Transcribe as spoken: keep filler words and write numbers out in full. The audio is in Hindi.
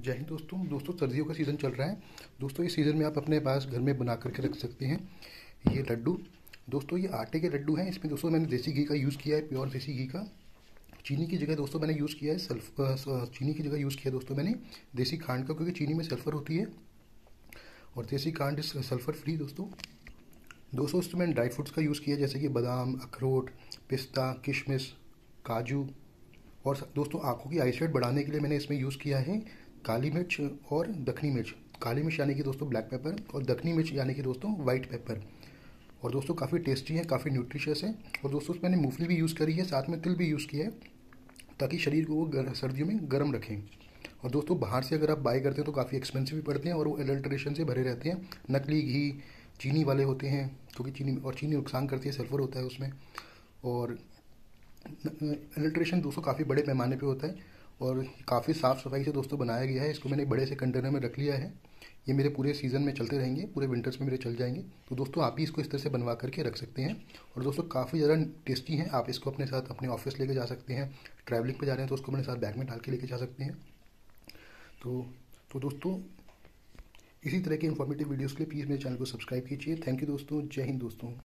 जय हिंद दोस्तों दोस्तों सर्दियों का सीज़न चल रहा है। दोस्तों इस सीज़न में आप अपने पास घर में बना करके रख सकते हैं ये लड्डू। दोस्तों ये आटे के लड्डू हैं। इसमें दोस्तों मैंने देसी घी का यूज़ किया है, प्योर देसी घी का। चीनी की जगह दोस्तों मैंने यूज़ किया है सल्फ चीनी की जगह यूज़ किया दोस्तों मैंने देसी खांड का, क्योंकि चीनी में सल्फ़र होती है और देसी खांड सल्फ़र फ्री। दोस्तों दोस्तों इसमें मैंने ड्राई फ्रूट्स का यूज़ किया, जैसे कि बादाम, अखरोट, पिस्ता, किशमिश, काजू। और दोस्तों आँखों की आईसाइट बढ़ाने के लिए मैंने इसमें यूज़ किया है काली मिर्च और दखनी मिर्च। काली मिर्च यानी कि दोस्तों ब्लैक पेपर, और दखनी मिर्च यानी कि दोस्तों वाइट पेपर। और दोस्तों काफ़ी टेस्टी है, काफ़ी न्यूट्रिशियस है। और दोस्तों उसमें मैंने मूंगफली भी यूज़ करी है, साथ में तिल भी यूज़ किया है, ताकि शरीर को वो सर्दियों में गर्म रखें। और दोस्तों बाहर से अगर आप बाई करते हैं तो काफ़ी एक्सपेंसिव भी पड़ते हैं और वो एडल्ट्रेशन से भरे रहते हैं, नकली घी चीनी वाले होते हैं, क्योंकि चीनी और चीनी नुकसान करती है, सल्फर होता है उसमें। और एडल्ट्रेशन दोस्तों काफ़ी बड़े पैमाने पे होता है और काफ़ी साफ़ सफाई से दोस्तों बनाया गया है। इसको मैंने बड़े से कंटेनर में रख लिया है। ये मेरे पूरे सीज़न में चलते रहेंगे, पूरे विंटर्स में मेरे चल जाएंगे। तो दोस्तों आप भी इसको इस तरह से बनवा करके रख सकते हैं। और दोस्तों काफ़ी ज़्यादा टेस्टी हैं। आप इसको अपने साथ अपने ऑफिस लेके जा सकते हैं, ट्रैवलिंग पे जा रहे हैं तो उसको अपने साथ बैग में डाल के लेके जा सकते हैं। तो तो दोस्तों इसी तरह के इन्फॉर्मेटिव वीडियोज़ के लिए प्लीज़ मेरे चैनल को सब्सक्राइब कीजिए। थैंक यू दोस्तों, जय हिंद दोस्तों।